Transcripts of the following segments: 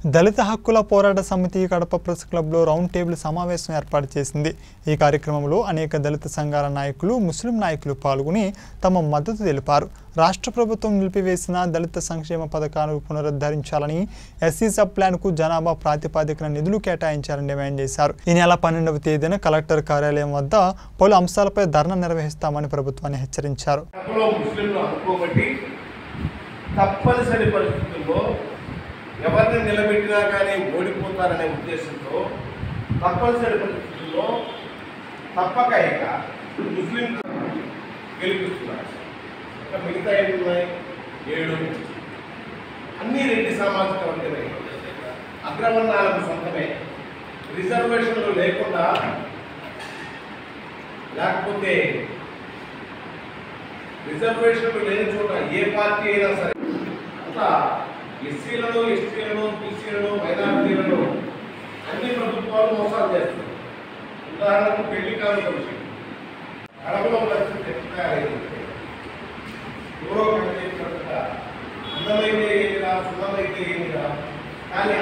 దళిత హక్కుల పోరాట సమితి కడప ప్రెస్ క్లబ్లో రౌండ్ టేబుల్ సమావేశం ఏర్పాటు చేసింది। ఈ కార్యక్రమంలో అనేక దళిత సంఘాల నాయకులు, ముస్లిం నాయకులు పాల్గొని తమ మద్దతు తెలిపారు। రాష్ట్ర ప్రభుత్వం నిలిపివేసిన దళిత సంక్షేమ పథకాలను పునరుద్ధరించాలని, ఎస్సీ సబ్ ప్లాన్కు జనాభా ప్రాతిపదికన నిధులు కేటాయించాలని డిమాండ్ చేశారు। ఈ నెల 12వ తేదీన కలెక్టర్ కార్యాలయం వద్ద పలు అంశాలపై ధర్నా నిర్వహిస్తామని ప్రభుత్వాన్ని హెచ్చరించారు। తప్పనిసరి పరిస్థితుల్లో ఎవరిని నిలబెట్టినా కానీ ఓడిపోతారనే ఉద్దేశంతో తప్పనిసరి పరిస్థితుల్లో తప్పక ఇక ముస్లిం గెలిపిస్తున్నారు। మిగతా ఏమి ఉన్నాయి? 7 అన్ని రెడ్డి సామాజిక వర్గమే, అగ్రవర్ణాలకు సొంతమే, రిజర్వేషన్లు లేకుండా లేకపోతే రిజర్వేషన్లు లేని చోట ఏ పార్టీ అయినా సరే అంతా ఎస్సీలను, ఎస్టీలను, బీసీలను, మైనారిటీలను అన్ని ప్రభుత్వాలు మోసాలు చేస్తారు। ఉదాహరణకు పెళ్లి కాని విషయం కడపలో పరిస్థితి ఎవరో కనిపించినట్టుగా అందమైతే ఏమిరా, సున్నమైతే ఏమిరా, కానీ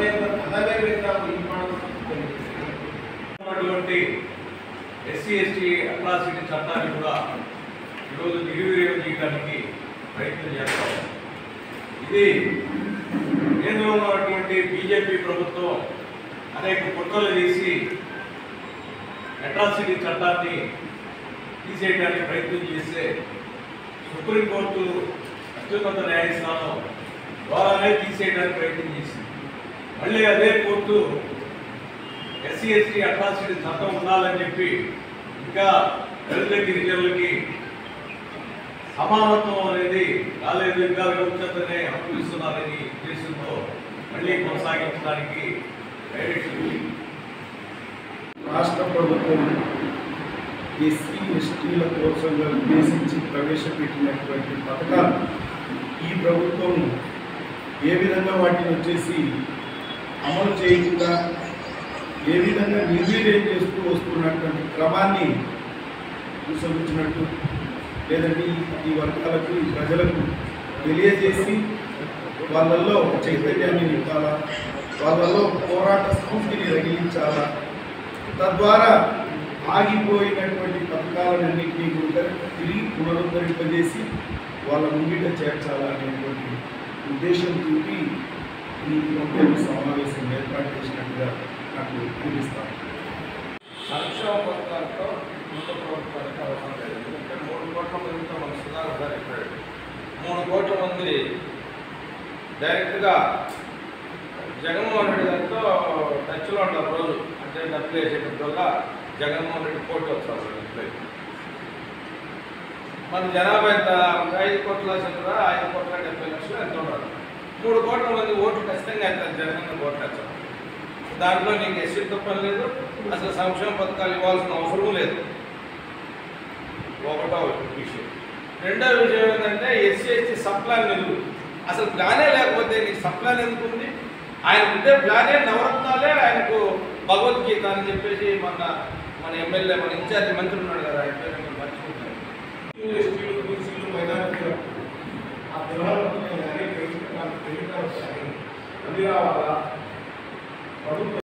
అన్నటువంటి ఎస్సీ ఎస్టీ అట్రాసిటీ చట్టాన్ని కూడా ఈరోజు నిర్వీర్యం చేయడానికి ప్రయత్నం చేస్తాం। ఇది కేంద్రంలో ఉన్నటువంటి బీజేపీ ప్రభుత్వం అనేక కుట్రలు చేసి అట్రాసిటీ చట్టాన్ని తీసేయడానికి ప్రయత్నం చేస్తే సుప్రీంకోర్టు అత్యున్నత న్యాయస్థానం ద్వారానే తీసేయడానికి ప్రయత్నం చేసింది। మళ్ళీ అదే కోర్టు ఎస్సీ ఎస్టీ అట్రాసిటీ చట్టం ఉండాలని చెప్పి ఇంకా దళిత గిరిజనులకి సమానత్వం అనేది రాలేదు, ఇంకా విముక్తతనే అనుభవిస్తున్నారని ఉద్దేశంతో మళ్ళీ కొనసాగించడానికి డైరెక్షన్ రాష్ట్ర ప్రభుత్వం ఎస్సీ ఎస్టీల కోసంగా ఉద్దేశించి ప్రవేశపెట్టినటువంటి పథకాలు ఈ ప్రభుత్వం ఏ విధంగా వాటిని వచ్చేసి అమలు చేయకుండా ఏ విధంగా నిర్వీర్యం చేస్తూ వస్తున్నటువంటి క్రమాన్ని అనుసరించినట్టు లేదంటే ఈ వర్గాలకు, ఈ ప్రజలకు తెలియజేసి వాళ్ళల్లో చైతన్యాన్ని నింపాలా, వాళ్ళలో పోరాట స్ఫూర్తిని రగిలించాలా, తద్వారా ఆగిపోయినటువంటి పథకాలన్నింటినీ కూడా తిరిగి పునరుద్ధరింపజేసి వాళ్ళ ముంగిట చేర్చాలా అనేటువంటి ఉద్దేశంతో ఈ సమావేశం ఏర్పాటు చేసినట్టుగా నాకు అనిపిస్తాను। సంక్షేమ పథకాలతో ముందు ప్రభుత్వానికి అవసరం లేదు, ఎందుకంటే 3 కోట్ల మందితో మన సుధాకర్ గారు చెప్పాడు। 3 కోట్ల మంది డైరెక్ట్గా జగన్మోహన్ రెడ్డి గారితో టచ్లో ఉంటారు రోజు, అంటే డబ్బులు వేసేటప్పుడల్లా జగన్మోహన్ రెడ్డి పోటీ వస్తారు ఇంట్లో। మన జనాభా ఎంత? 5 కోట్ల చిల్లర, 5,70,00,000 ఎంత ఉన్నారు? 3 కోట్ల మంది ఓట్లు ఖచ్చితంగా వేస్తారు, జగన్ ఓట్లు వేస్తారు। దాంట్లో నీకు ఎస్సీతో పని లేదు, అసలు సంక్షేమ పథకాలు ఇవ్వాల్సిన అవసరం లేదు, ఒకటో విషయం। రెండో విషయం ఏంటంటే ఎస్సీ ఎస్టీ సబ్ ప్లాన్ నిధులు, అసలు ప్లానే లేకపోతే నీకు సబ్ ప్లాన్ ఎందుకు ఉంది? ఆయనకు ఉండే ప్లానే నవరత్నాలే, ఆయనకు భగవద్గీత అని చెప్పేసి మన ఎమ్మెల్యే, మన ఇన్ఛార్జి మంత్రి ఉన్నాడు కదా, ఆయన పేరు మర్చిపోతారు। ఎస్టీలు, బీసీలు, మైనారిటీలు ఆ పిల్లలు అన్ని రావాలా?